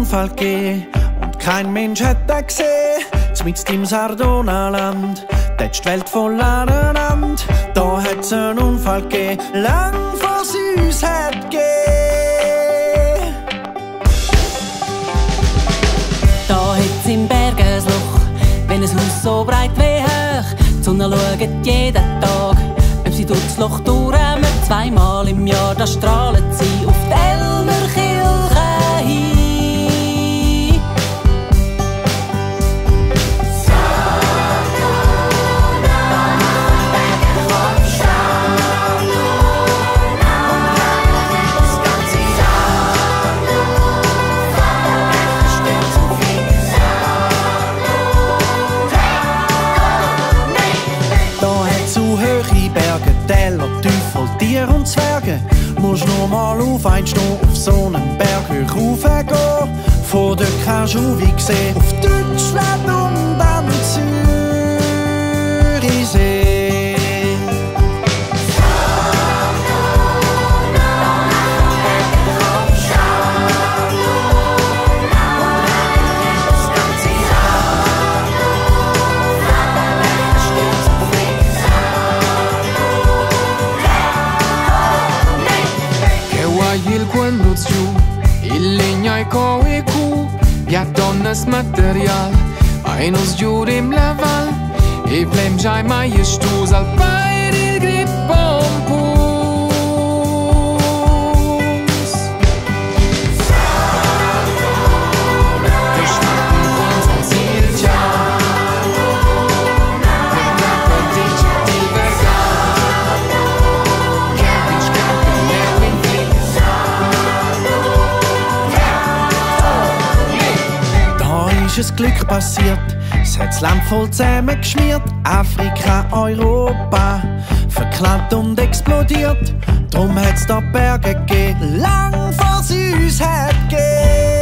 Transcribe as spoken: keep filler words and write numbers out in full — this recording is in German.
Unfall gegeben und kein Mensch hat den gesehen. Zumindest im Sardonaland, dort ist die Welt voll aneinander. Da hat's einen Unfall gegeben, lang vor uns hat gegeben. Da hat's im Berg ein Loch, wenn ein Haus so breit wie hoch. Die Sonne schaut jeden Tag, ob sie durch das Loch durchkommen. Zweimal im Jahr, da strahlen sie auf die Elmerkirche hin. Täler, Teufel, Tier und Zwerge. Musst nur mal auf ein Stehen auf so einen Berg hoch raufgehen. Von dort kannst du wie sehen auf Deutschland und am Zürichsee. Quando giù il legno e co e cu ja donnes material ai nos giurim la val e flem jai mai estus al pai il grippon pus gestatten uns ein Ziel ja Ist Glück passiert, es hat das Land voll zusammengeschmiert. Afrika, Europa, verklemmt und explodiert. Drum hat's da Berge gegeben, lang vor sie uns hat gegeben.